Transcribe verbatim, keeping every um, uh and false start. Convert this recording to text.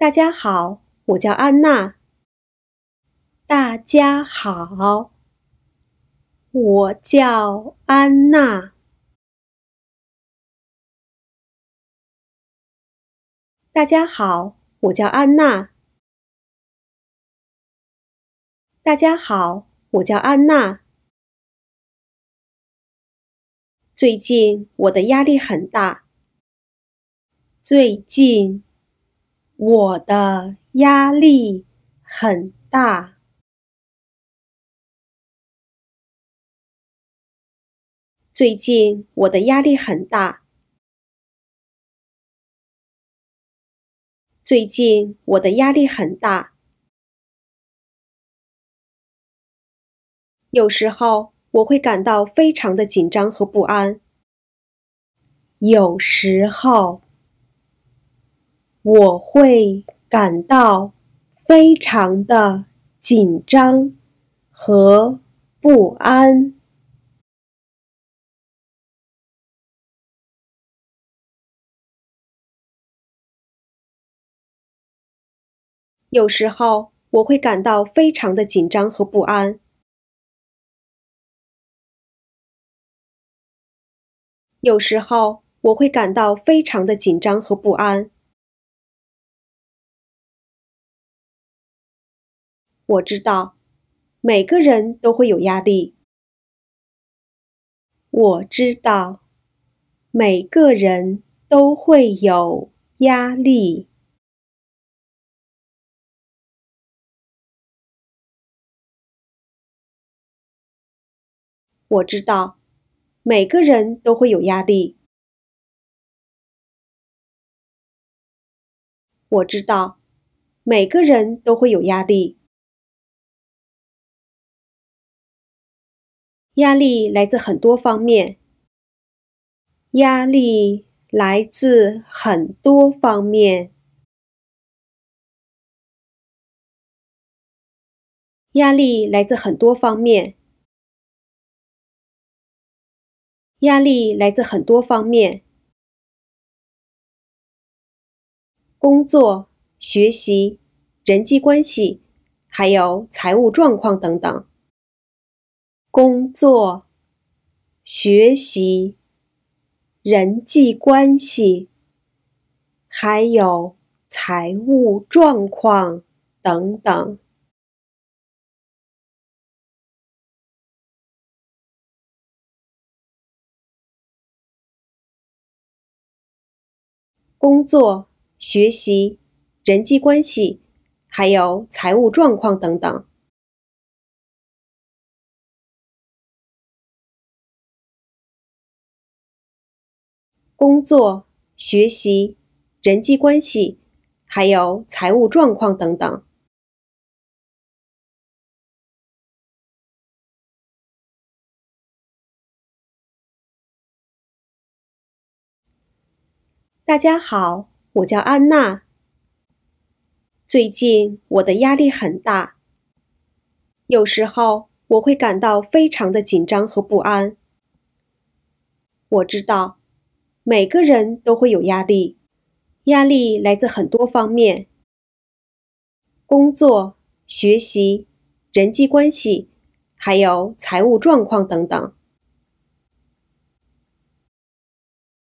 大家好，我叫安娜。大家好，我叫安娜。大家好，我叫安娜。大家好，我叫安娜。最近我的压力很大。最近我的压力很大。最近我的压力很大。最近我的压力很大。有时候我会感到非常的紧张和不安。有时候我会感到非常的紧张和不安。有时候我会感到非常的紧张和不安。有时候我会感到非常的紧张和不安。我知道，每个人都会有压力。我知道，每个人都会有压力。我知道，每个人都会有压力。我知道，每个人都会有压力。压力来自很多方面。压力来自很多方面。压力来自很多方面。压力来自很多方面。工作、学习、人际关系，还有财务状况等等。工作、学习、人际关系，还有财务状况等等。工作、学习、人际关系，还有财务状况等等。工作、学习、人际关系，还有财务状况等等。大家好，我叫安娜。最近我的压力很大。有时候我会感到非常的紧张和不安。我知道，每个人都会有压力。压力来自很多方面。工作、学习、人际关系，还有财务状况等等。